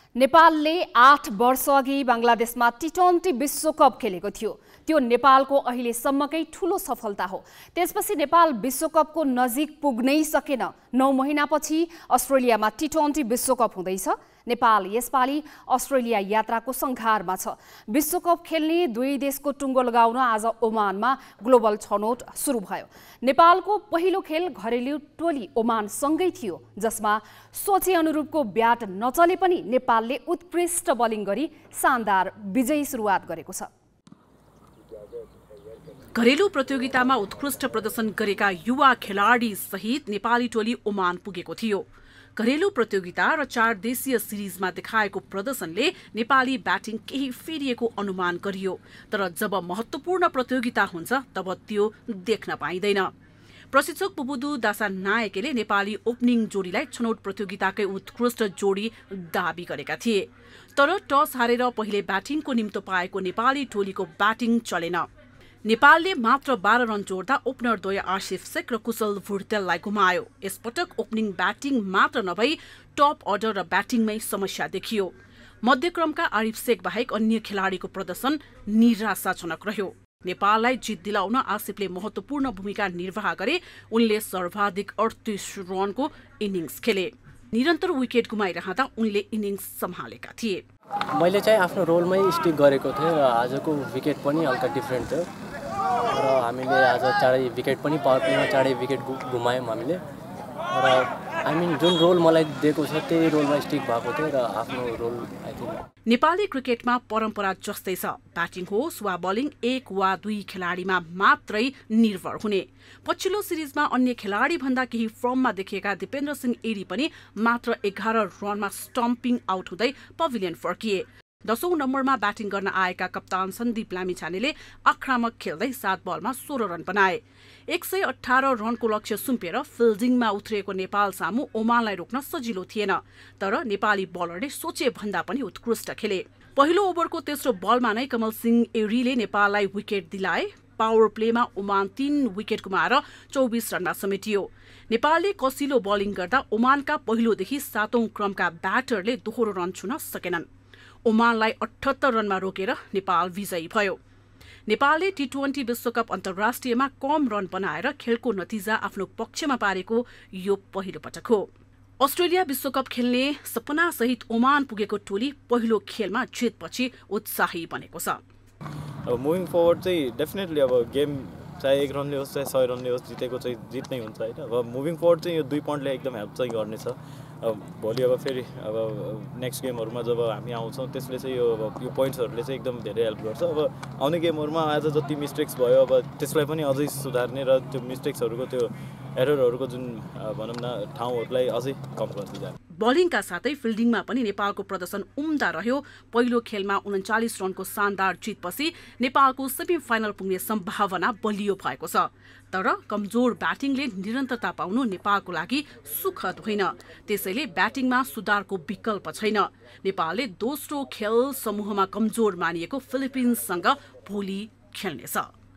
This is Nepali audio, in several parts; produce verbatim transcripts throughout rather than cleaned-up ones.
नेपालले आठ वर्ष अघि बंगलादेशमा टी ट्वेन्टी विश्वकप खेलेको थियो। त्यो नेपालको अहिलेसम्मकै ठूलो सफलता हो। त्यसपछि नेपाल विश्वकपको नजिक पुग्नै सकेन। नौ महिनापछि अस्ट्रेलियामा टी ट्वेन्टी विश्वकप हुँदैछ। नेपाल यसपालि अस्ट्रेलिया यात्राको संघारमा छ। विश्वकप खेल्ने दुई देशको टुङ्गो लगाउन आज ओमानमा ग्लोबल छनौट सुरु भयो। नेपालको पहिलो खेल घरेलु टोली ओमानसँगै थियो, जसमा सोचे अनुरूपको ब्याट नचले पनि नेपालले उत्कृष्ट बलिङ गरी शानदार विजयी सुरुवात गरेको छ। घरेलु प्रतियोगितामा उत्कृष्ट प्रदर्शन गरेका युवा खेलाडी सहित नेपाली टोली ओमान पुगेको थियो। घरेलु प्रतियोगिता र चार देशीय सिरिजमा देखाएको प्रदर्शनले नेपाली ब्याटिङ केही फेरिएको अनुमान गरियो, तर जब महत्त्वपूर्ण प्रतियोगिता हुन्छ तब त्यो देख्न पाइँदैन। प्रशिक्षक पुबुदु दासा नायकेले नेपाली ओपनिङ जोडीलाई छनौट प्रतियोगिताकै उत्कृष्ट जोडी दाबी गरेका थिए, तर टस हारेर पहिले ब्याटिङको निम्तो पाएको नेपाली टोलीको ब्याटिङ चलेन। नेपालले मात्र बाह्र रन जोड्दा ओपनर द्वय आशिफ शेख र कुशल भुर्तेललाई गुमायो। यसपटक ओपनिङ ब्याटिङ मात्र नभई टप अर्डर र ब्याटिङमै समस्या देखियो। मध्यक्रमका आरिफ शेख बाहेक अन्य खेलाडीको प्रदर्शन निराशाजनक रह्यो। नेपाललाई जित दिलाउन आसिफले महत्त्वपूर्ण भूमिका निर्वाह गरे। उनले सर्वाधिक अडतीस रनको इनिङ्स खेले। निरन्तर विकेट गुमाइरहँदा उनले इनिङ्स सम्हालेका थिए। मैले चाहिँ आफ्नो रोलमै स्टिक गरेको थिएँ र आजको विकेट पनि हल्का डिफ्रेन्ट थियो र हामीले आज चाँडै विकेट पनि पावर प्लेमा चाँडै विकेट गुमायौँ हामीले र आई मिन जुन रोल मलाई दिएको छ त्यही रोलमा स्टिक भएको थियो र आफ्नो रोल आई थिङ्क। नेपाली क्रिकेटमा परम्परा जस्तै छ, ब्याटिङ होस् वा बलिङ एक वा दुई खेलाडीमा मात्रै निर्भर हुने। पछिल्लो सिरिजमा अन्य खेलाडी भन्दा केही फर्ममा देखिएका दिपेन्द्र सिंह एरी पनि मात्र एघार रनमा स्टम्पिङ आउट हुँदै पभिलियन फर्किए। दशौं नम्बरमा ब्याटिङ गर्न आएका कप्तान सन्दीप लामिछानेले आक्रामक खेल्दै सात बलमा सोह्र रन बनाए। एक सय अठार रनको लक्ष्य सुम्पेर फिल्डिङमा उत्रिएको नेपाल सामु ओमानलाई रोक्न सजिलो थिएन, तर नेपाली बलरले सोचे भन्दा पनि उत्कृष्ट खेले। पहिलो ओभरको तेस्रो बलमा नै कमल सिंह एरीले नेपाललाई विकेट दिलाए। पावर प्लेमा ओमान तीन विकेट गुमाएर चौबिस रनमा समेटियो। नेपालले कसिलो बलिङ गर्दा ओमानका पहिलोदेखि सातौं क्रमका ब्याटरले दोहोरो रन छुन सकेनन्। ओमानलाई अठहत्तर रनमा रोकेर नेपाल विजयी भयो। नेपालले टी ट्वेन्टी विश्वकप अन्तर्राष्ट्रियमा कम रन बनाएर खेलको नतिजा आफ्नो पक्षमा पारेको यो पहिलो पटक हो। अस्ट्रेलिया विश्वकप खेल्ने सपना सहित ओमान पुगेको टोली पहिलो खेलमा जितपछि उत्साही बनेको छ। अब मुभिङ फरवर्ड चाहिँ डेफिनेटली अब गेम चाहे एक रनले होस् चाहे सय रनले होस् जितेको चाहिँ जित नै हुन्छ होइन। अब मुभिङ फरवर्ड चाहिँ यो दुई पोइन्टले एकदम हेल्प चाहिँ गर्नेछ। अब भोलि अब फेरि अब नेक्स्ट गेमहरूमा जब हामी आउँछौँ त्यसले चाहिँ यो यो पोइन्ट्सहरूले चाहिँ एकदम धेरै हेल्प गर्छ। अब आउने गेमहरूमा आज जति मिस्टेक्स भयो अब त्यसलाई पनि अझै सुधार्ने र त्यो मिस्टेक्सहरूको त्यो एररहरूको जुन भनौँ न ठाउँहरूलाई अझै कम गर्दै जाने। बलिङका साथै फिल्डिङमा पनि नेपालको प्रदर्शन उम्दा रह्यो। पहिलो खेलमा उन्चालिस रनको शानदार जितपछि नेपालको सेमी फाइनल पुग्ने सम्भावना बलियो भएको छ, तर कमजोर ब्याटिङले निरन्तरता पाउनु नेपालको लागि सुखद होइन। त्यसैले ब्याटिङमा सुधारको विकल्प छैन। नेपालले दोस्रो खेल समूहमा कमजोर मानिएको फिलिपिन्ससँग भोलि खेल्नेछ।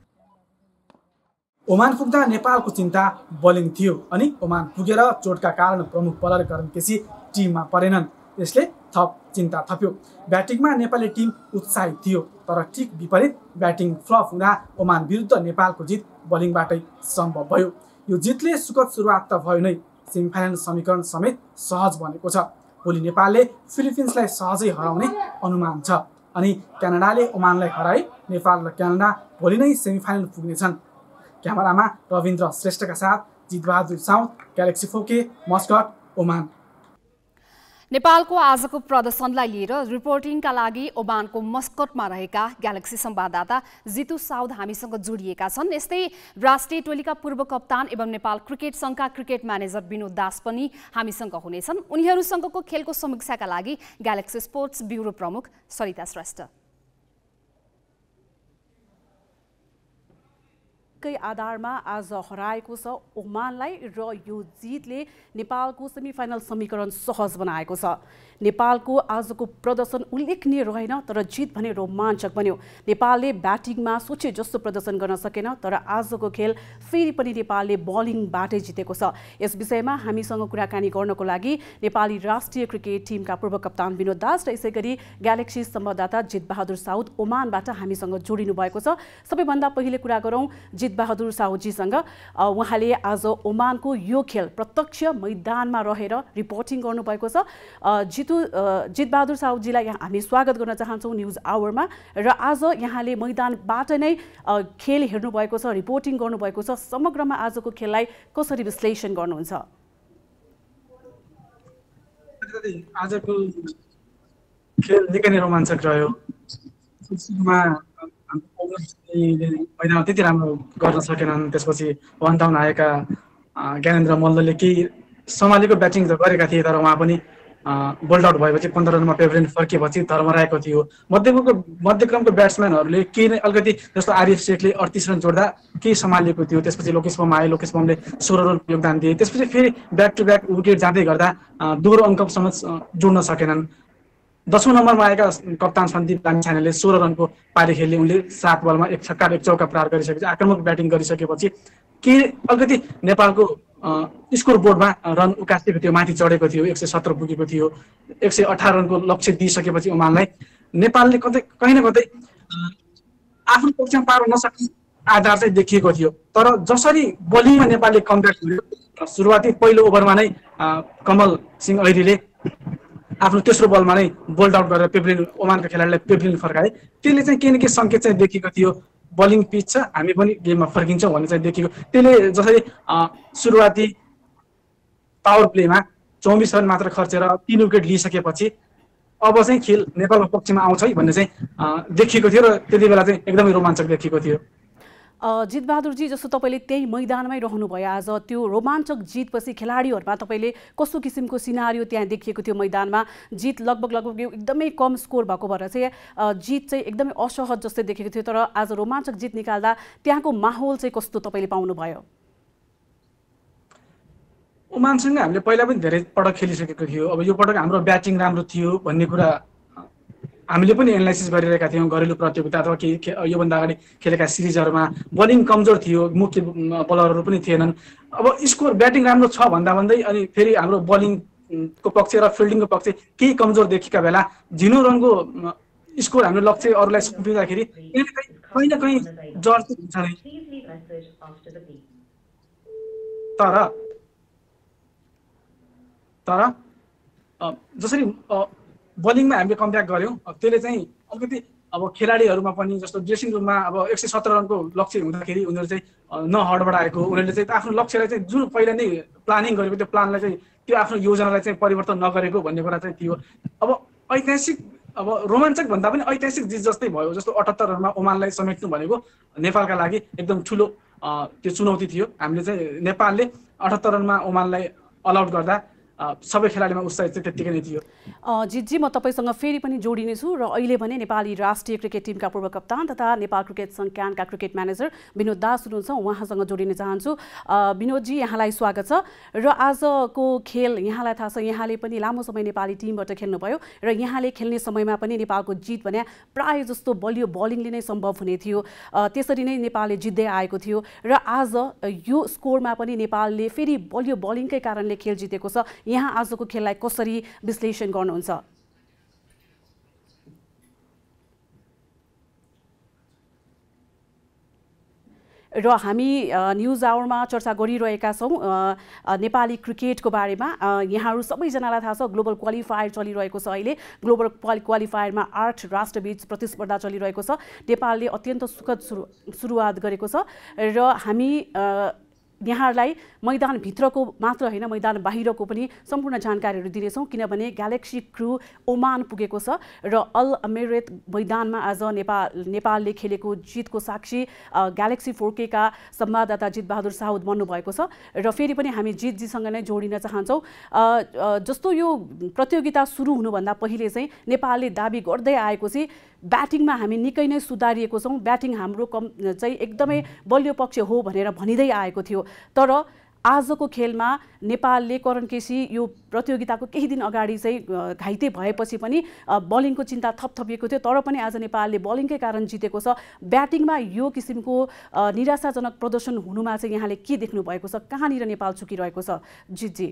ओमान पुग्दा नेपालको चिन्ता बलिङ थियो, अनि ओमान पुगेर चोटका कारण प्रमुख बलर करण केसी टिममा परेनन्। यसले थप चिन्ता थप्यो। ब्याटिङमा नेपाली टिम उत्साहित थियो, तर ठिक विपरीत ब्याटिङ फ्लप हुँदा ओमान विरुद्ध नेपालको जित बलिङबाटै सम्भव भयो। यो जितले सुखद सुरुवात त भयो नै, सेमिफाइनल समीकरण समेत सहज बनेको छ। भोलि नेपालले फिलिपिन्सलाई सहजै हराउने अनुमान छ, अनि क्यानाडाले ओमानलाई हराए नेपाल र क्यानाडा भोलि नै सेमिफाइनल पुग्नेछन्। क्यामेरामा रविन्द्र श्रेष्ठका साथ जितबहादुर साउथ, ग्यालेक्सी फोके, मस्कट, ओमान। नेपालको आजको प्रदर्शनलाई लिएर रिपोर्टिङका लागि ओमानको मस्कटमा रहेका ग्यालेक्सी संवाददाता जितु साउद हामीसँग जोडिएका छन्। यस्तै राष्ट्रिय टोलीका पूर्व कप्तान एवं नेपाल क्रिकेट संघका क्रिकेट म्यानेजर विनोद दास पनि हामीसँग हुनेछन्। उनीहरूसँगको खेलको समीक्षाका लागि ग्यालेक्सी स्पोर्ट्स ब्युरो प्रमुख सरिता श्रेष्ठ। जितकै आधारमा आज हराएको छ ओमानलाई र यो जितले नेपालको सेमिफाइनल समीकरण सहज बनाएको छ। नेपालको आजको प्रदर्शन उल्लेखनीय रहेन तर जित भने रोमाञ्चक बन्यो। नेपालले ब्याटिङमा सोचे जस्तो प्रदर्शन गर्न सकेन तर आजको खेल फेरि पनि नेपालले बलिङबाटै जितेको छ। यस विषयमा हामीसँग कुराकानी गर्नको लागि नेपाली राष्ट्रिय क्रिकेट टिमका पूर्व कप्तान विनोद दास र यसैगरी ग्यालेक्सी संवाददाता जितबहादुर साउद ओमानबाट हामीसँग जोडिनु भएको छ। सबैभन्दा पहिले कुरा गरौँ जितबहादुर साउदजीसँग। उहाँले आज ओमानको यो खेल प्रत्यक्ष मैदानमा रहेर रिपोर्टिङ गर्नुभएको छ। जितु जितबहादुर साउदजीलाई हामी स्वागत गर्न चाहन्छौँ न्युज आवरमा र आज यहाँले मैदानबाट नै खेल हेर्नुभएको छ, रिपोर्टिङ गर्नुभएको छ। समग्रमा आजको खेललाई कसरी विश्लेषण गर्नुहुन्छ? आजको खेल निकै नै रोमाञ्चक रह्यो। सुरुमा मैदानमा त्यति राम्रो गर्न सकेनन्, त्यसपछि वान डाउन आएका ज्ञानेन्द्र मल्लले केही सम्हालेको ब्याटिङ त गरेका थिए तर उहाँ पनि बोल्ड आउट भएपछि पन्ध्र रनमा पेभरेन फर्किएपछि धर्मराएको थियो। मध्यक्रमको मध्यक्रमको ब्याट्सम्यानहरूले केही नै अलिकति जस्तो आरिफ शेखले अडतिस रन जोड्दा केही सम्हालेको थियो। त्यसपछि लोकेश बम आयो, लोकेश बमले सोह्र रन योगदान दिए। त्यसपछि फेरि ब्याक टु ब्याक विकेट जाँदै गर्दा दोहोरो अङ्कसम्म जोड्न सकेनन्। दसौँ नम्बरमा आएका कप्तान सन्दीप लामिछानेले सोह्र रनको पारी खेल्ने, उनले सात बलमा एक छक्का एक चौका प्रहार गरिसकेपछि आक्रामक ब्याटिङ गरिसकेपछि के अलिकति नेपालको स्कोर बोर्डमा रन उकासेको थियो, माथि चढेको थियो, एक सय सत्र पुगेको थियो। एक सय अठार रनको लक्ष्य दिइसकेपछि ओमानलाई नेपालले कतै कहीँ न कतै आफ्नो पक्षमा पार्न नसक्ने आधार चाहिँ देखिएको थियो। तर जसरी बलिङमा नेपालले कमब्याक गर्यो, सुरुवाती पहिलो ओभरमा नै कमल सिंह ऐरीले आफ्नो तेस्रो बलमा नै बोल्ड आउट गरेर पेभलिन ओमानका खेलाडीलाई पेभलिन फर्काए। त्यसले चाहिँ केही न केही सङ्केत चाहिँ देखिएको थियो, बलिङ पिच छ, हामी पनि गेममा फर्किन्छौँ भन्ने चाहिँ देखिएको। त्यसले जसरी सुरुवाती पावर प्लेमा चौबिस रन मात्र खर्चेर तीन विकेट लिइसकेपछि अब चाहिँ खेल नेपालको पक्षमा आउँछ है भन्ने चाहिँ देखिएको थियो र त्यति बेला चाहिँ एकदमै रोमाञ्चक देखिएको थियो। जितबहादुरजी, जस्तो तपाईँले त्यही मैदानमै रहनुभयो आज, त्यो रोमाञ्चक जितपछि खेलाडीहरूमा तपाईँले कस्तो किसिमको सिनारियो त्यहाँ देखिएको थियो मैदानमा? जित लगभग लगभग एकदमै कम स्कोर भएको भएर चाहिँ जित चाहिँ एकदमै असहज जस्तै देखेको थियो तर आज रोमाञ्चक जित निकाल्दा त्यहाँको माहौल चाहिँ कस्तो तपाईँले पाउनुभयो? ओमानसँग हामीले पहिला पनि धेरै पटक खेलिसकेको थियो। अब यो पटक हाम्रो ब्याटिङ राम्रो थियो भन्ने कुरा हामीले पनि एनालाइसिस गरिरहेका थियौँ। घरेलु प्रतियोगिता अथवा केही योभन्दा अगाडि खेलेका सिरिजहरूमा बलिङ कमजोर थियो, मुख्य बलरहरू पनि थिएनन्। अब स्कोर ब्याटिङ राम्रो छ भन्दा भन्दै अनि फेरि हाम्रो बलिङको पक्ष र फिल्डिङको पक्ष केही कमजोर देखेका बेला झिनो रनको स्कोर हाम्रो लक्ष्य अरूलाई सुम्पिँदाखेरि कहीँ न कहीँ जर्ज हुन्छ नै। तर तर जसरी बलिङमा हामीले कमब्याक गऱ्यौँ त्यसले चाहिँ अलिकति अब खेलाडीहरूमा पनि जस्तो ड्रेसिङ रुममा अब एक सय सत्र रनको लक्ष्य हुँदाखेरि उनीहरू चाहिँ नहडबडाएको, उनीहरूले चाहिँ आफ्नो लक्ष्यलाई चाहिँ जुन पहिला नै प्लानिङ गरेको त्यो प्लानलाई चाहिँ त्यो आफ्नो योजनालाई चाहिँ परिवर्तन नगरेको भन्ने कुरा चाहिँ थियो। अब ऐतिहासिक अब रोमाञ्चक भन्दा पनि ऐतिहासिक जित जस्तै भयो। जस्तो अठहत्तर रनमा ओमानलाई समेट्नु भनेको नेपालका लागि एकदम ठुलो त्यो चुनौती थियो। हामीले चाहिँ नेपालले अठहत्तर रनमा ओमानलाई अल आउट गर्दा सबै खेलाडीमा उत्साह चाहिँ त्यतिकै नै थियो। जितजी, म तपाईँसँग फेरि पनि जोडिनेछु र अहिले भने नेपाली राष्ट्रिय क्रिकेट टिमका पूर्व कप्तान तथा नेपाल क्रिकेट सङ्घ क्यानका क्रिकेट म्यानेजर विनोद दास हुनुहुन्छ, उहाँसँग जोडिन चाहन्छु। विनोदजी, यहाँलाई स्वागत छ। र आजको खेल यहाँलाई थाहा छ, यहाँले पनि लामो समय नेपाली टिमबाट खेल्नुभयो र यहाँले खेल्ने समयमा पनि नेपालको जित भने प्राय जस्तो बलियो बलिङले नै सम्भव हुने थियो, त्यसरी नै नेपालले जित्दै आएको थियो र आज यो स्कोरमा पनि नेपालले फेरि बलियो बलिङकै कारणले खेल जितेको छ। यहाँ आजको खेललाई कसरी विश्लेषण गर्नुहुन्छ? र हामी न्युज आवरमा चर्चा गरिरहेका छौँ नेपाली क्रिकेटको बारेमा। यहाँहरू सबैजनालाई थाहा छ ग्लोबल क्वालिफायर चलिरहेको छ अहिले। ग्लोबल क्वालिफायरमा आठ राष्ट्रबीच प्रतिस्पर्धा चलिरहेको छ। नेपालले अत्यन्त सुखद सुरु सुरुवात गरेको छ र हामी यहाँहरूलाई मैदानभित्रको मात्र होइन मैदान बाहिरको पनि सम्पूर्ण जानकारीहरू दिनेछौँ किनभने ग्यालेक्सी क्रू ओमान पुगेको छ र अल अमेरेत मैदानमा आज नेपाल नेपालले खेलेको जितको साक्षी ग्यालेक्सी फोर के का संवाददाता जितबहादुर साउद बन्नुभएको छ र फेरि पनि हामी जितजीसँग नै जोडिन चाहन्छौँ। जस्तो यो प्रतियोगिता सुरु हुनुभन्दा पहिले चाहिँ नेपालले दाबी गर्दै आएको चाहिँ ब्याटिङमा हामी निकै नै सुधारिएको छौँ, ब्याटिङ हाम्रो कम चाहिँ एकदमै बलियो पक्ष हो भनेर भनिँदै आएको थियो। तर आजको खेलमा नेपालले करण केसी यो प्रतियोगिताको केही दिन अगाडि चाहिँ घाइते भएपछि पनि बलिङको चिन्ता थपथपिएको थियो, तर पनि आज नेपालले बलिङकै कारण जितेको छ। ब्याटिङमा यो किसिमको निराशाजनक प्रदर्शन हुनुमा चाहिँ यहाँले के देख्नु भएको छ, कहाँनिर नेपाल चुकिरहेको छ जितजी?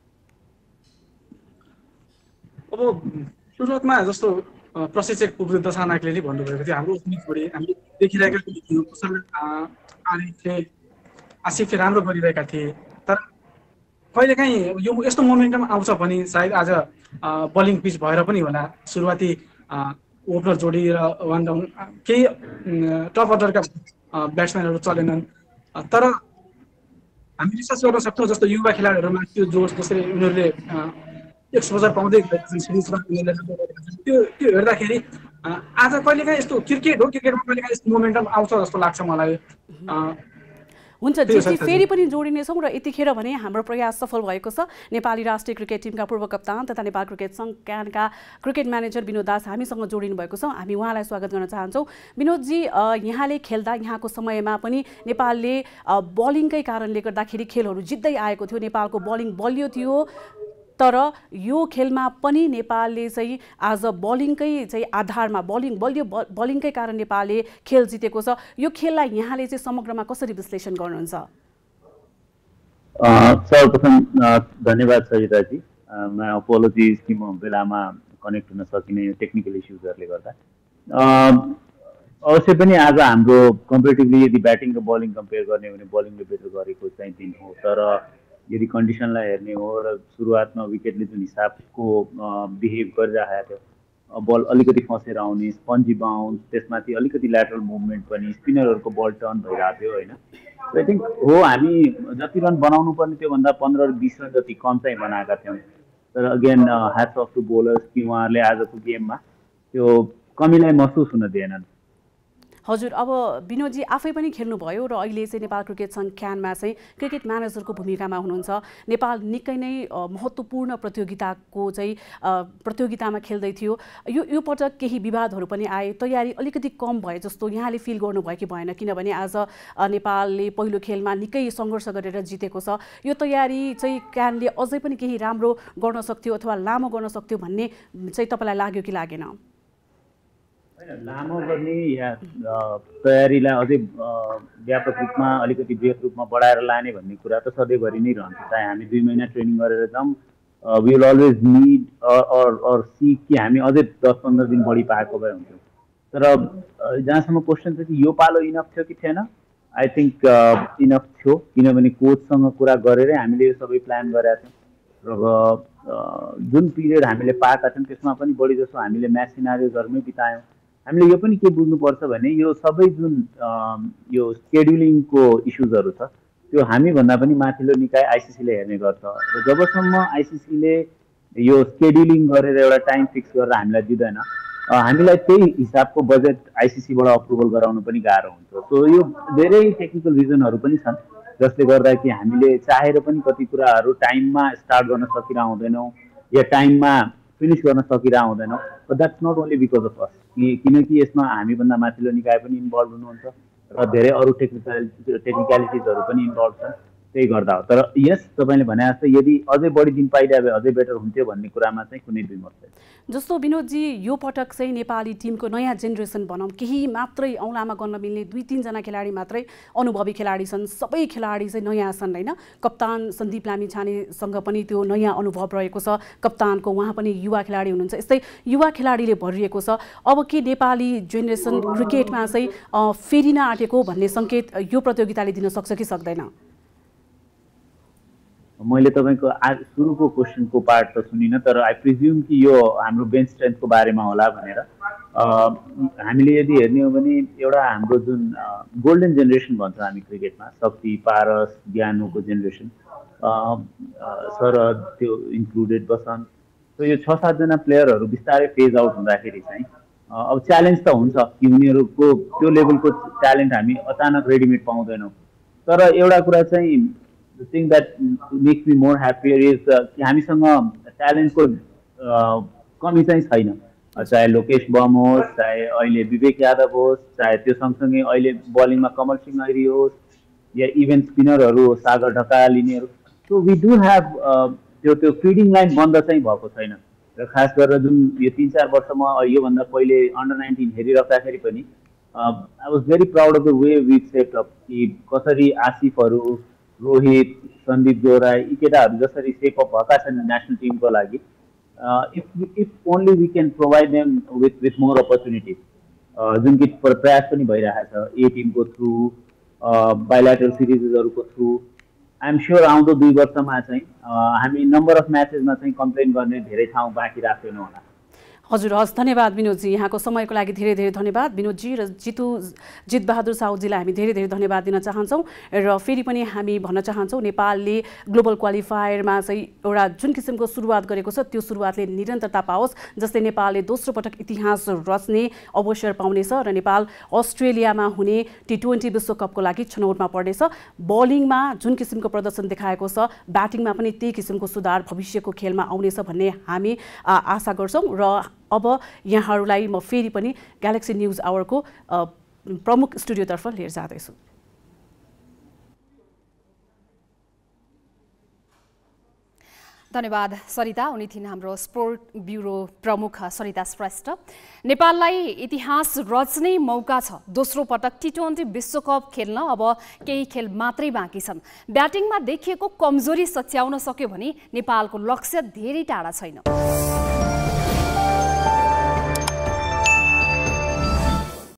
अब सुरुवातमा जस्तो प्रशिक्षक उपयुक्त सानाकले नै भन्नुभएको थियो हाम्रो ओपनिङ जोडी हामीले देखिरहेका थियौँ, कुशल आरिफले आसिफले राम्रो गरिरहेका थिए, तर कहिलेकाहीँ यो यस्तो मोमेन्टम आउँछ भने सायद आज बलिङ पिच भएर पनि होला। सुरुवाती ओपनर जोडी र वान डाउन केही टप अर्डरका ब्याट्सम्यानहरू चलेनन्, तर हामी विश्वास गर्न सक्छौँ जस्तो युवा खेलाडीहरूमा त्यो जोस जसरी उनीहरूले एक्सपोजर पाउँदै सिरिजमा त्यो त्यो हेर्दाखेरि आज कहिलेकाहीँ यस्तो क्रिकेट हो, क्रिकेटमा कहिलेकाहीँ यस्तो मोमेन्टम आउँछ जस्तो लाग्छ मलाई। हुन्छ जितजी, फेरि पनि जोडिनेछौँ र यतिखेर भने हाम्रो प्रयास सफल भएको छ। नेपाली राष्ट्रिय क्रिकेट टिमका पूर्व कप्तान तथा नेपाल क्रिकेट सङ्घ क्यानका क्रिकेट म्यानेजर विनोद दास हामीसँग जोडिनु भएको छ, हामी उहाँलाई स्वागत गर्न चाहन्छौँ। विनोदजी, यहाँले खेल्दा यहाँको समयमा पनि नेपालले बलिङकै कारणले गर्दाखेरि खेलहरू जित्दै आएको थियो, नेपालको बलिङ बलियो थियो, तर यो खेलमा पनि नेपालले चाहिँ आज बलिङकै चाहिँ आधारमा बलिङ बलियो बलिङकै कारण नेपालले खेल जितेको छ। यो खेललाई यहाँले चाहिँ समग्रमा कसरी विश्लेषण गर्नुहुन्छ? सर्वप्रथम धन्यवाद सरिताजी, म अपोलोजिज कि म बेलामा कनेक्ट हुन सकिनँ यो टेक्निकल इस्युजहरूले गर्दा। अवश्य पनि आज हाम्रो कम्पेरिटिभली यदि ब्याटिङ र बलिङ कम्पेयर गर्ने हो भने बलिङले बेटर गरेको चाहिँ दिन हो, तर यदि कन्डिसनलाई हेर्ने हो र सुरुवातमा विकेटले जुन हिसाबको बिहेभ गरिरहेको थियो, बल अलिकति फसेर आउने, स्पन्जी बाउन्स, त्यसमाथि अलिकति ल्याटरल मुभमेन्ट पनि, स्पिनरहरूको बल टर्न भइरहेको थियो होइन। आई थिङ्क हो हामी जति रन बनाउनु पर्ने त्योभन्दा पन्ध्र र बिस रन जति कम चाहिँ बनाएका थियौँ, तर again hats off to bowlers कि उहाँहरूले आजको गेममा त्यो कमीलाई महसुस हुन दिएनन्। हजुर, अब विनोदजी आफै पनि खेल्नुभयो र अहिले चाहिँ नेपाल क्रिकेट सङ्घ क्यानमा चाहिँ क्रिकेट म्यानेजरको भूमिकामा हुनुहुन्छ। नेपाल निकै नै महत्त्वपूर्ण प्रतियोगिताको चाहिँ प्रतियोगितामा खेल्दै थियो, यो यो पटक केही विवादहरू पनि आए, तयारी अलिकति कम भए जस्तो यहाँले फिल गर्नुभयो कि भएन? किनभने आज नेपालले पहिलो खेलमा निकै सङ्घर्ष गरेर जितेको छ, यो तयारी चाहिँ क्यानले अझै पनि केही राम्रो गर्न सक्थ्यो अथवा लामो गर्न सक्थ्यो भन्ने चाहिँ तपाईँलाई लाग्यो कि लागेन? लामो गर्ने या तयारीलाई अझै व्यापक रूपमा अलिकति बृहत रूपमा बढाएर लाने भन्ने कुरा त सधैँभरि नै रहन्छ। चाहे हामी दुई महिना ट्रेनिङ गरेर जाउँ, we will always need or or see कि हामी अझै दस पन्ध्र दिन बढी पाएको भए हुन्थ्यो। तर जहाँसम्म क्वेसन छ कि यो पालो इनफ थियो कि थिएन, आई थिङ्क इनफ थियो, किनभने कोचसँग कुरा गरेरै हामीले यो सबै प्लान गरेका थियौँ र जुन पिरियड हामीले पाएका थियौँ त्यसमा पनि बढी जसो हामीले म्याच सिनारियोजहरूमै बितायौँ। हामीले यो पनि के बुझ्नुपर्छ भने यो सबै जुन यो स्केड्युलिङको इस्युजहरू छ त्यो हामीभन्दा पनि माथिल्लो निकाय आइसिसीले हेर्ने गर्छ र जबसम्म आइसिसीले यो स्केड्युलिङ गरेर एउटा टाइम फिक्स गरेर हामीलाई दिँदैन, हामीलाई त्यही हिसाबको बजेट आइसिसीबाट अप्रुभल गराउनु पनि गाह्रो हुन्छ। सो यो धेरै टेक्निकल रिजनहरू पनि छन् जसले गर्दा कि हामीले चाहेर पनि कति कुराहरू टाइममा स्टार्ट गर्न सकिरह हुँदैनौँ या टाइममा फिनिस गर्न सकिरह हुँदैनौँ। But that's not only because of us, किनकि यसमा हामीभन्दा माथिल्लो निकाय पनि इन्भल्भ हुनुहुन्छ र धेरै अरू टेक्निकल टेक्निकलिटिजहरू पनि इन्भल्भ छन्, त्यही गर्दा हो। तर यस तपाईँले भने जस्तै यदि अझै बढी दिन पाइदिए भए अझै बेटर हुन्थ्यो भन्ने कुरामा चाहिँ कुनै दुई मत छैन। जस्तो विनोदजी, यो पटक चाहिँ नेपाली टिमको नयाँ जेनेरेसन भनौँ, केही मात्रै औँलामा गर्न मिल्ने दुई तिनजना खेलाडी मात्रै अनुभवी खेलाडी छन्, सबै खेलाडी चाहिँ नयाँ छन् होइन। कप्तान सन्दीप लामिछानेसँग पनि त्यो नयाँ अनुभव रहेको छ, कप्तानको उहाँ पनि युवा खेलाडी हुनुहुन्छ, यस्तै युवा खेलाडीले भरिएको छ। अब के नेपाली जेनेरेसन क्रिकेटमा चाहिँ फेरिन आँटेको भन्ने सङ्केत यो प्रतियोगिताले दिन सक्छ कि सक्दैन? मैले तपाईँको आज सुरुको क्वेसनको पार्ट त सुनिनँ, तर आई प्रिज्युम कि यो हाम्रो बेन्च स्ट्रेन्थको बारेमा होला भनेर। हामीले यदि हेर्ने हो भने एउटा हाम्रो जुन गोल्डन जेनेरेसन भन्छ हामी क्रिकेटमा, शक्ति, पारस, ज्ञानुको जेनेरेसन, शरद त्यो इन्क्लुडेड बसन्त, सो यो छ सातजना प्लेयरहरू बिस्तारै फेज आउट हुँदाखेरि चाहिँ अब च्यालेन्ज त हुन्छ कि उनीहरूको त्यो लेभलको ट्यालेन्ट हामी अचानक रेडिमेड पाउँदैनौँ। तर एउटा कुरा चाहिँ the thing that makes me more happier is कि हामीसँग ट्यालेन्टको कमी चाहिँ छैन। चाहे लोकेश बम होस्, चाहे अहिले विवेक यादव होस्, चाहे त्यो सँगसँगै अहिले बलिङमा कमल सिंह ऐरी होस्, या इभेन स्पिनरहरू सागर ढकाल यिनीहरू। सो वी डु ह्याभ त्यो त्यो फिडिङ लाइन बन्द चाहिँ भएको छैन। र खास गरेर जुन यो तिन चार वर्षमा योभन्दा पहिले अन्डर नाइन्टिन हेरिराख्दाखेरि पनि I was very proud of the way we set up कि कसरी आसिफहरू, रोहित, सन्दीप जोराई यी केटाहरू जसरी सेप अप भएका छन् नेसनल टिमको लागि, if if only we can provide them with with more opportunities, जुन कि प्रयास पनि भइरहेको छ ए टिमको थ्रु, बाइल्याटरल सिरिजहरूको थ्रु। आइएम स्योर आउँदो दुई वर्षमा चाहिँ हामी नम्बर अफ म्याचेसमा चाहिँ कम्प्लेन गर्ने धेरै ठाउँ बाँकी राख्दैनौँ होला। हजुर, हस्, धन्यवाद विनोदजी, यहाँको समयको लागि धेरै धेरै धन्यवाद। विनोदजी र जितु जितबहादुर साहुजीलाई हामी धेरै धेरै धन्यवाद दिन चाहन्छौँ। र फेरि पनि हामी भन्न चाहन्छौँ नेपालले ग्लोबल क्वालिफायरमा चाहिँ एउटा जुन किसिमको सुरुवात गरेको छ त्यो सुरुवातले निरन्तरता पाओस्, जस्तै नेपालले दोस्रो पटक इतिहास रच्ने अवसर पाउनेछ र नेपाल अस्ट्रेलियामा हुने टी ट्वेन्टी विश्वकपको लागि छनौटमा पर्नेछ। बलिङमा जुन किसिमको प्रदर्शन देखाएको छ, ब्याटिङमा पनि त्यही किसिमको सुधार भविष्यको खेलमा आउनेछ भन्ने हामी आशा गर्छौँ। र अब यहाँहरूलाई म फेरि पनि ग्यालेक्सी न्युज आवरको प्रमुख स्टुडियोतर्फ लिएर जाँदैछु। धन्यवाद सरिता। उनी थिइन् हाम्रो स्पोर्ट ब्युरो प्रमुख सरिता श्रेष्ठ। नेपाललाई इतिहास रच्ने मौका छ, दोस्रो पटक टी ट्वेन्टी विश्वकप खेल्न अब केही खेल मात्रै बाँकी छन्। ब्याटिङमा देखिएको कमजोरी सच्याउन सक्यो भने नेपालको लक्ष्य धेरै टाढा छैन।